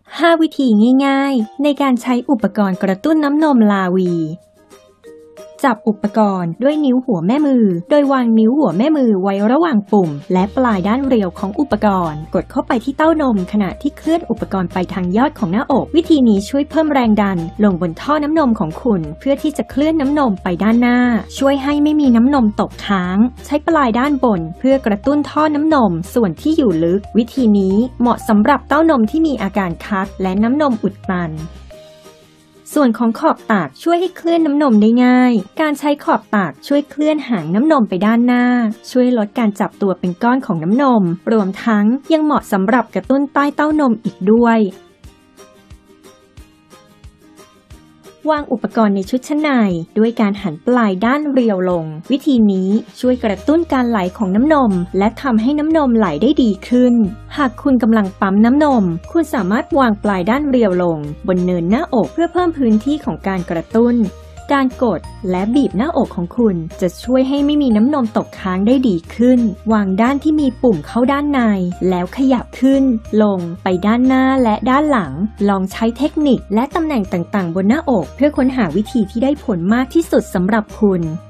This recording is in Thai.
5 วิธีง่ายๆในการใช้อุปกรณ์กระตุ้นน้ำนมลาวีจับอุปกรณ์ด้วยนิ้วหัวแม่มือโดยวางนิ้วหัวแม่มือไว้ระหว่างปุ่มและปลายด้านเรียวของอุปกรณ์กดเข้าไปที่เต้านมขณะที่เคลื่อนอุปกรณ์ไปทางยอดของหน้าอกวิธีนี้ช่วยเพิ่มแรงดันลงบนท่อน้ำนมของคุณเพื่อที่จะเคลื่อนน้ำนมไปด้านหน้าช่วยให้ไม่มีน้ำนมตกค้างใช้ปลายด้านบนเพื่อกระตุ้นท่อน้ำนมส่วนที่อยู่ลึกวิธีนี้เหมาะสำหรับเต้านมที่มีอาการคัดและน้ำนมอุดตันส่วนของขอบปากช่วยให้เคลื่อนน้ำนมได้ง่ายการใช้ขอบปากช่วยเคลื่อนหางน้ำนมไปด้านหน้าช่วยลดการจับตัวเป็นก้อนของน้ำนมรวมทั้งยังเหมาะสำหรับกระตุ้นใต้เต้านมอีกด้วยวางอุปกรณ์ในชุดชั้นในด้วยการหันปลายด้านเรียวลงวิธีนี้ช่วยกระตุ้นการไหลของน้ำนมและทำให้น้ำนมไหลได้ดีขึ้นหากคุณกำลังปั๊มน้ำนมคุณสามารถวางปลายด้านเรียวลงบนเนินหน้าอกเพื่อเพิ่มพื้นที่ของการกระตุ้นการกดและบีบหน้าอกของคุณจะช่วยให้ไม่มีน้ำนมตกค้างได้ดีขึ้นวางด้านที่มีปุ่มเข้าด้านในแล้วขยับขึ้นลงไปด้านหน้าและด้านหลังลองใช้เทคนิคและตำแหน่งต่างๆบนหน้าอกเพื่อค้นหาวิธีที่ได้ผลมากที่สุดสำหรับคุณ